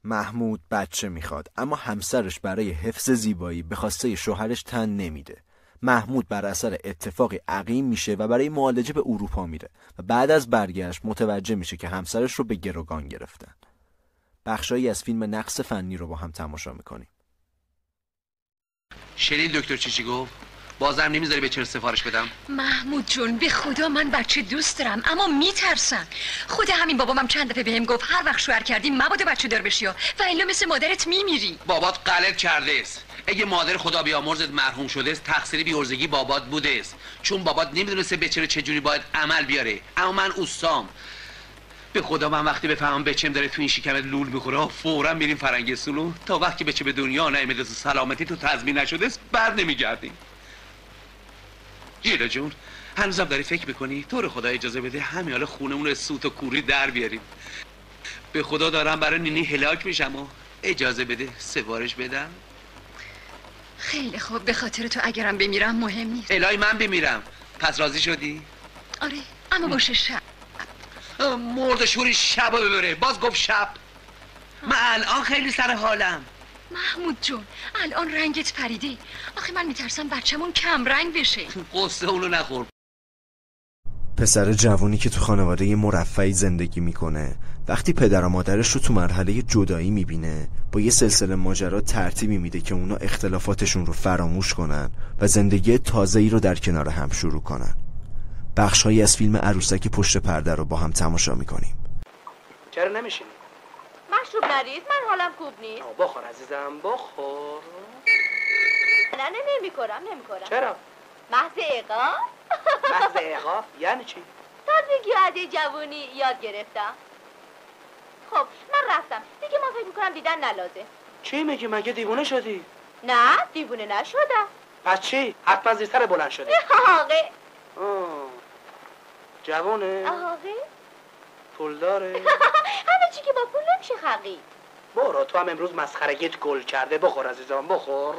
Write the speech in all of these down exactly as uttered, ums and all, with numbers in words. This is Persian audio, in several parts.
محمود بچه میخواد، اما همسرش برای حفظ زیبایی به خواسته شوهرش تن نمیده. محمود بر اثر اتفاقی عقیم میشه و برای معالجه به اروپا میره و بعد از برگشت متوجه میشه که همسرش رو به گروگان گرفتن. بخشایی از فیلم نقص فنی رو با هم تماشا میکنیم. شنید دکتر چی چی گفت؟ بازم نمیذاری به چرا سفارش بدم؟ محمود جون به خدا من بچه دوست دارم اما میترسم. خود همین بابام چند دفعه بهم گفت هر وقت شوهر کردی مبادا بچه دار بشی و الا مثل مادرت میمیری. بابات غلط کرده است. اگه مادر خدا بیامرزت مرحوم شده است تقصیر بیورزگی بابات بوده است، چون بابات نمیدونسته بچه رو چجوری باید عمل بیاره. اما من اوستام، به خدا من وقتی بفهمم بچم داره تو این شکمت لول میخوره فوراً میریم فرنگستونو. تا وقتی بچه به دنیا نیامده و سلامتی تو تضمین نشده است بر نمیگردیم. جیلا جون هنوزم داری فکر میکنی؟ تو رو خدا اجازه بده همین حالا خونمون رو سوت و کوری در بیاریم. به خدا دارم برای نینی هلاک میشم و اجازه بده سفارش بدم. خیلی خوب، به خاطر تو اگرم بمیرم مهم نیست. الهی من بمیرم. پس راضی شدی؟ آره اما باشه شب. مرد شوری شب رو ببره. باز گفت شب. من الان خیلی سر حالم. محمود جون الان رنگت پریده. آخه من میترسم بچه‌مون کم رنگ بشه. قصه اونو نخور. پسر جوانی که تو خانواده مرفهی زندگی میکنه وقتی پدر و مادرش رو تو مرحله جدایی میبینه با یه سلسله ماجرا ترتیبی میده که اونا اختلافاتشون رو فراموش کنن و زندگی تازه‌ای رو در کنار هم شروع کنن. بخش‌هایی از فیلم عروسک پشت پرده رو با هم تماشا میکنیم. چرا نمیشینی؟ مشروب نرید، من حالم خوب نیست. بخور عزیزم بخور. نه نه نمی‌کنم نمی‌کنم. چرا؟ محض عقاب؟ محض عقاب یعنی چی؟ تازگی از جوونی یاد گرفتم. خب من رفتم دیگه، ما فکر میکنم دیدن نلازه. چی میگی؟ مگه دیوونه شدی؟ نه دیوونه نشدم. پس چی؟ حتما زیر سر بلند شدی. آقه جوونه؟ آقه پول داره؟ همه چی که با پول نمیشه خرید. برو تو هم امروز مسخرگیت گل کرده. بخور عزیزم بخور.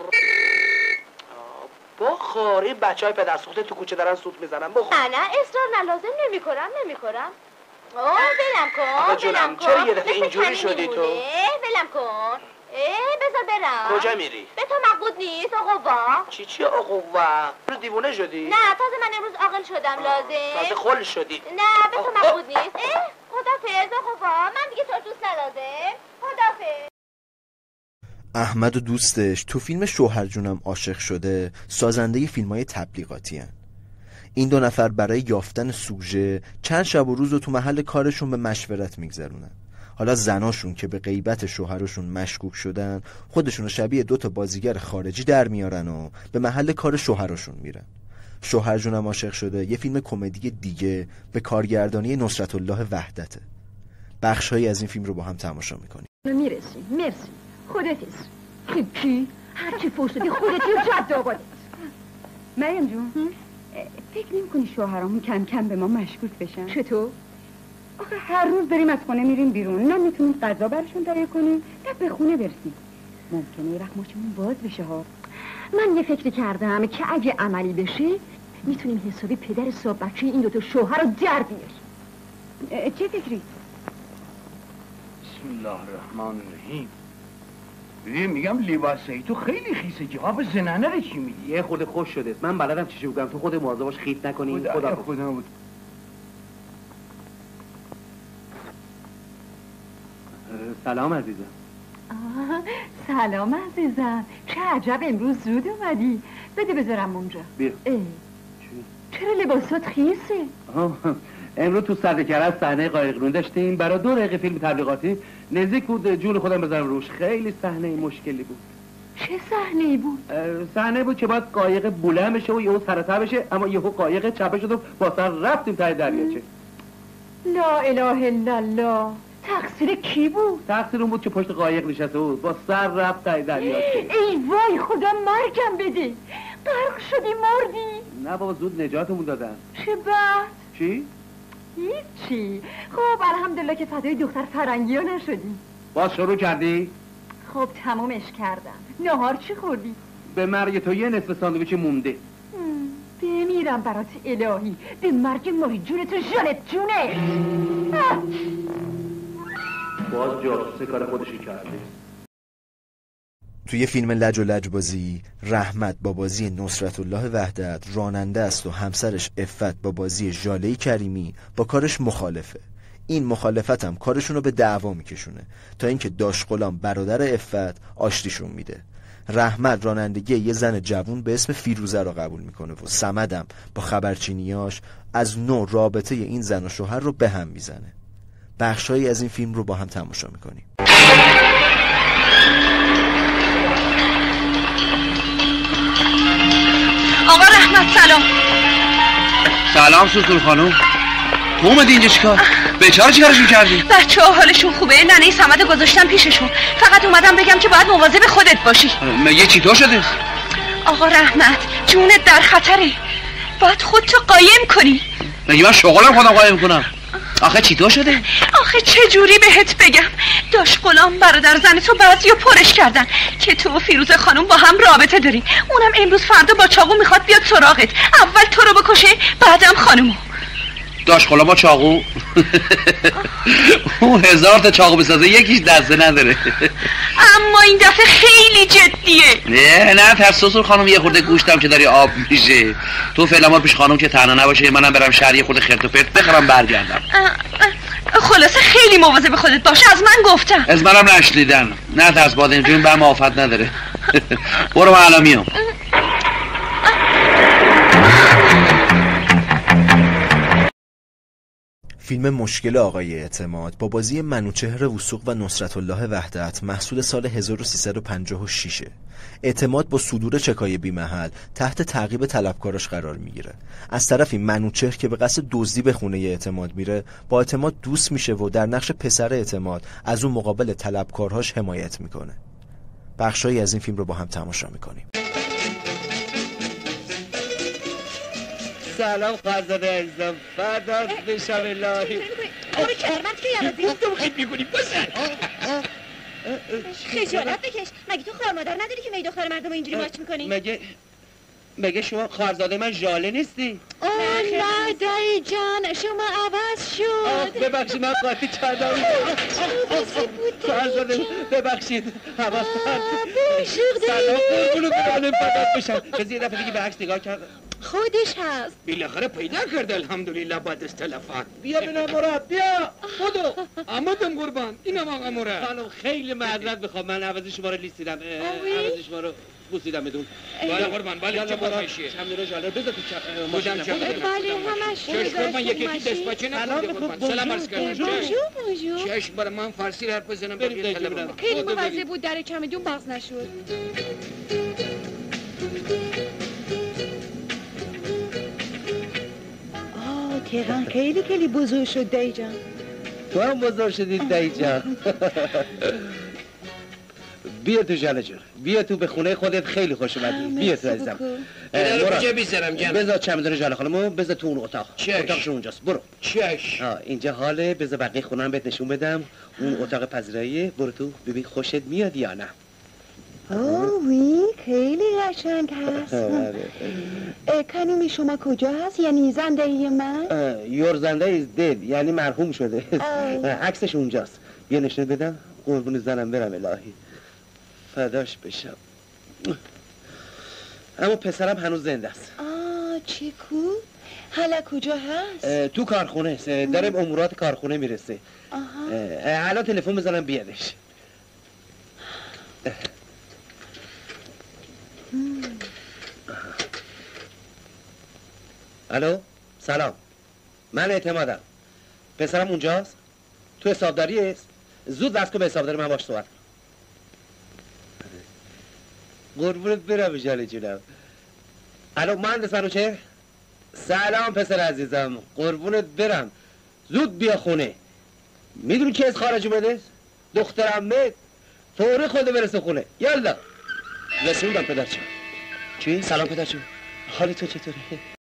بخور. این بچه های پدر سوخته تو کوچه دارن سوت میزنن. بخور. نه نه اصرار نلازم نمی کنم نمی کنم. اوه بلم کن. آقا جونم چرا یه دفعه اینجوری شدی تو؟ بلم کن. اه بذار برم. کجا میری؟ به تو مقود نیست آقا با. چی چی آقا با؟ تو دیوونه شدی؟ نه تازه من امروز عاقل شدم لازم. تازه خل شدی؟ نه به تو مقود نیست. اه خدافظ آقا با. من دیگه تو دوست ندادم. خدافظ. احمد و دوستش تو فیلم شوهر جونم عاشق شده سازنده فیلم‌های تبلیغاتی هن. این دو نفر برای یافتن سوژه چند شب و روز رو تو محل کارشون به مشورت میگذرونن. حالا زناشون که به غیبت شوهرشون مشکوک شدن خودشون رو شبیه دو تا بازیگر خارجی در میارن و به محل کار شوهرشون میرن. شوهر جونم عاشق شده یه فیلم کمدی دیگه به کارگردانی نصرت الله وحدته. بخش‌هایی از این فیلم رو با هم تماشا میکنیم. میرسیم. مرسی. خودت کی؟ هر چی فرصتی خودتی و جد آبادت. مریم جون فکر نمی کنی شوهرامون کم کم به ما مشکوک بشن؟ چطور؟ آخه هر روز بریم از خونه میریم بیرون، نه میتونیم غذا برشون تهیه کنیم نه به خونه برسیم. ممکنه یه وقت ماچمون باز بشه ها. من یه فکری کردم که اگه عملی بشه میتونیم حسابی پدر صاحب بچه این دوتا شوهر رو در بیاریم. چه فکری؟ بسم الله الرحمن الرحیم. ببین میگم لباسایی تو خیلی خیسه. جواب زنانه رو چی میدی؟ یه خورده خوش شده. من بلدم چی بگم. تو خود مواظبش خیت نکنی. خدا خدا, خدا بود. سلام عزیزم. آه سلام عزیزم. چه عجب امروز زود اومدی. بده بذارم اونجا. بیا. چی؟ چرا لباسات خیسه؟ امروز تو سردکرد صحنه قایقرون داشتیم برای دو دقیقه فیلم تبلیغاتی. نزدیک بود جون خودم بذارم روش. خیلی صحنه مشکلی بود. چه صحنه‌ای بود؟ صحنه بود که باید قایق بلند بشه و یهو سرتا بشه، اما یهو قایق چپه شد و با سر رفتیم ته دریاچه. لا اله الا الله. تقصیر کی بود؟ تقصیر اون بود که پشت قایق نشسته بود، با سر رفت ته دریاچه. ای وای خدا مرگم بده. غرق شدی مردی؟ نه بابا زود نجاتمون دادن. چه بد؟ چی؟ هیچی. خب الحمدلله که فدای دختر فرنگی ها نشدی. باز شروع کردی؟ خب تمومش کردم. نهار چی خوردی؟ به مرگ تو یه نصف ساندویچ مونده. بمیرم برات الهی. به مرگ ماهی جون تو ژانت جونه. باز جاسوس کار خودشی کرده. توی فیلم لج و لجبازی رحمت با بازی نصرت الله وحدت راننده است و همسرش عفت با بازی ژاله کریمی با کارش مخالفه. این مخالفت هم کارشونو به دعوا میکشونه تا اینکه داش غلام برادر عفت آشتیشون میده. رحمت رانندگی یه زن جوون به اسم فیروزه را قبول میکنه و صمدم با خبرچینیاش از نو رابطه این زن و شوهر رو به هم میزنه. بخشایی از این فیلم رو با هم تماشا میکنیم. آقا رحمت سلام. سلام سوسول خانم. تو اومدی اینجا چیکار؟ بیچاره چیکارشون کردی؟ بچه ها حالشون خوبه، ننه صمد گذاشتم پیششون. فقط اومدم بگم که باید مواظب خودت باشی. مگه چیطور شده؟ آقا رحمت جونت در خطره، باید خودتو قایم کنی. مگه من شغلم خودم قایم کنم؟ آخه چیطور شده؟ آخه چه جوری بهت بگم؟ داش غلام برادر زن تو بعضیو پرش کردن که تو و فیروزه خانم با هم رابطه دارین. اونم امروز فردا با چاقو میخواد بیاد سراغت، اول تو رو بکشه بعدم خانمو. داش غلام با چاقو؟ اون هزار تا چاقو بسازه یکیش دسته نداره. اما این دفعه خیلی جدیه. نه نه ترسوسور خانم، یه خورده گوشتم که داری آب میشه. تو فعلا ما پیش خانم که تنها نباشه، منم برم شهر یه خورده خرت و پرت بخرم برگردم. خلاصه خیلی مواظب خودت باشه، از من گفتم. از منم نشنیدن. نه ترس باد اینجوری به هم آفت نداره. برو من الان میام. فیلم مشکل آقای اعتماد با بازی منوچهر وثوق و نصرت الله وحدت محصول سال هزار و سیصد و پنجاه و شش. اعتماد با صدور چکای بی محل تحت تعقیب طلبکاراش قرار میگیره. از طرفی منوچهر که به قصد دزدی به خونه اعتماد میره با اعتماد دوست میشه و در نقش پسر اعتماد از اون مقابل طلبکارهاش حمایت میکنه. بخشایی از این فیلم رو با هم تماشا میکنیم. سلام خواهرزاده عزیزم، فردات بشم الهی. آره کرمت که یارازی تو خیلی میکنی بسن. خجالت بکش، مگه تو خوار مادر نداری که میداخل مردم اینجوری ماچ میکنی؟ مگه مگه شما خواهرزاده من ژاله نیستی؟ آه نه دایی جان، شما عوض شد. ببخشید من قاطی کردم. خواهرزاده ببخشید حواس پرت. سلام قربونو برانم فقط بشم. بذار یه دفعه دیگه به عکس نگاه کردم. خودش هست. بالاخره پیدا کرده الحمدلله بعد از تلفن. بیا بنا مراد بیا. خودو آمدم قربان. اینم آقا مراد. خانم خیلی معذرت میخوام، من عوض شما رو لیستیدم. عوض شما رو بوسیدم بدون. بالا قربان بالا چه باشیه. چند رو جالب بذار تو ماشین چه. بله همش. چش قربان یکی یکی دسپاچه نکنید قربان. سلام عرض کردم. بونژور بونژور. چش برای من فارسی حرف بزنم بریم تلفن. خیلی مواظب بود در چمدون باز نشد. تهران خیلی خیلی بزرگ شد دایی جان. تو هم بزرگ شدی دایی جان. بیا تو جانه جان، بیا تو به خونه خودت، خیلی خوش اومدی. بیا تو عزیزم. مراد کجا بیزرم جان؟ بذار چمدون جان خانمو بذار تو اون اتاق. اتاقشون اونجاست. برو. چش. آه اینجا حاله، بذار بقیه خونه رو بهت نشون بدم. اون اتاق پذیراییه، برو تو ببین خوشت میاد یا نه. اوه وی خیلی قشنگ هست. خانم شما کجا هست؟ یعنی زندگی من؟ یور زنده is dead، یعنی مرحوم شده. عکسش اونجاست. بیا نشون بدم. قربون زنم برم الهی. فداش بشم. اما پسرم هنوز زنده است. آه چی کو؟ حالا کجا هست؟ تو کارخونه است. داره به امورات کارخونه میرسه. آها. الان تلفن بزنم بیادش. الو سلام، من اعتمادم. پسرم اونجاست؟ تو حسابداری است؟ زود دست کن به حسابداری من باش صحبت کنم. قربونت برم جان جونم. الو مهندس منوچهر؟ سلام پسر عزیزم، قربونت برم. زود بیا خونه. میدونی کی از خارج اومده؟ دخترم مت فوری خود برسه خونه. یالا رسوندم پدرچم. چی؟ سلام پدرچم، حال تو چطوری؟